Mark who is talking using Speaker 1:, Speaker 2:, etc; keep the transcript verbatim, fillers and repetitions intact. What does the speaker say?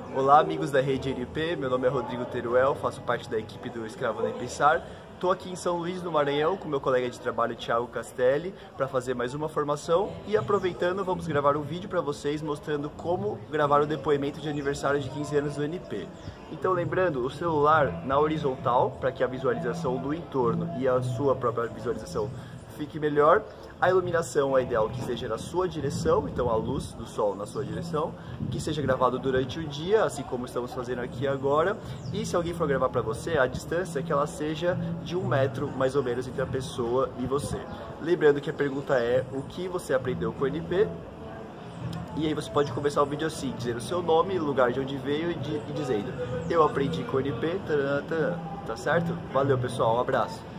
Speaker 1: Olá amigos da Rede N P, meu nome é Rodrigo Teruel, faço parte da equipe do Escravo Nem Pensar. Estou aqui em São Luís do Maranhão com meu colega de trabalho Thiago Castelli para fazer mais uma formação e aproveitando vamos gravar um vídeo para vocês mostrando como gravar o depoimento de aniversário de quinze anos do N P. Então lembrando, o celular na horizontal para que a visualização do entorno e a sua própria visualização fique melhor. A iluminação é ideal que seja na sua direção, então a luz do sol na sua direção, que seja gravado durante o dia, assim como estamos fazendo aqui agora. E se alguém for gravar para você, a distância é que ela seja de um metro mais ou menos entre a pessoa e você. Lembrando que a pergunta é o que você aprendeu com o N P. E aí você pode começar o vídeo assim, dizendo o seu nome, lugar de onde veio e, de, e dizendo eu aprendi com o N P, taran, taran, tá certo? Valeu pessoal, um abraço.